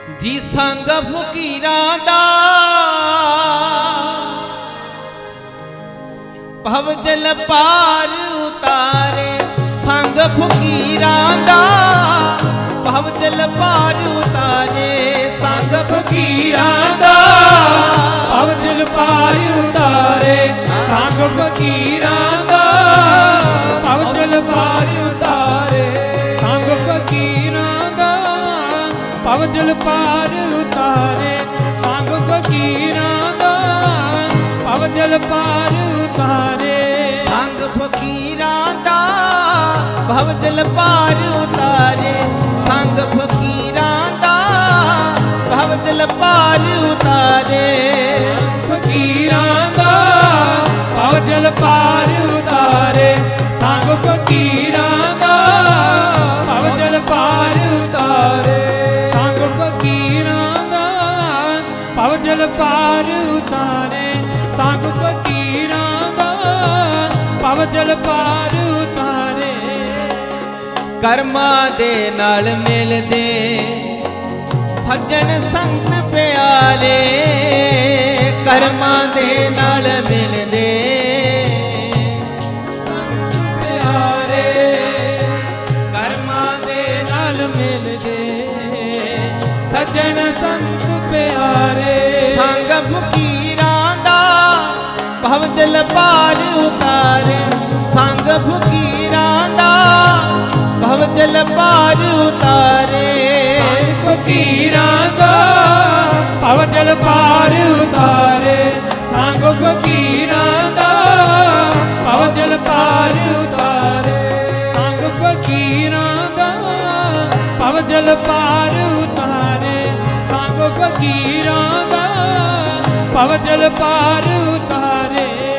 जी संग फकीरां दा भव जल पार उतारे, संग फकीरां दा भव जल पार उतारे, संग फकीरां दा भव जल पार उतारे, संग फकीरां दा भव जल पार उतारे, संग फकीरां दा भव जल पार उतारे, संग फकीरां दा भव जल पार उतारे, संग फकीरां दा भव जल पार उतारे, संग फकीरां दा भव जल पार उतारे, फकीरां दा भव जल पार उतारे, संग फकीरां दा भव जल पार उतारे, संग फकीरां दा भव जल पार उतारे, संग फकीरां दा भव जल पार उतारे। कर्मा दे नाल मिलदे सज्जन संत प्यारे, कर्मा दे नाल मिलदे संत प्यारे, कर्मा दे नाल मिलदे सज्जन संत प्यारे, संग फकीरां दा भव जल पार उतारे, संग फकीरां दा भव जल पार उतारे, संग फकीरां दा भव जल पार उतारे, संग फकीरां दा भव जल पार उतारे, संग फकीरां दा भव जल पार उतारे, संग फकीरां दा भव जल पार उतारे।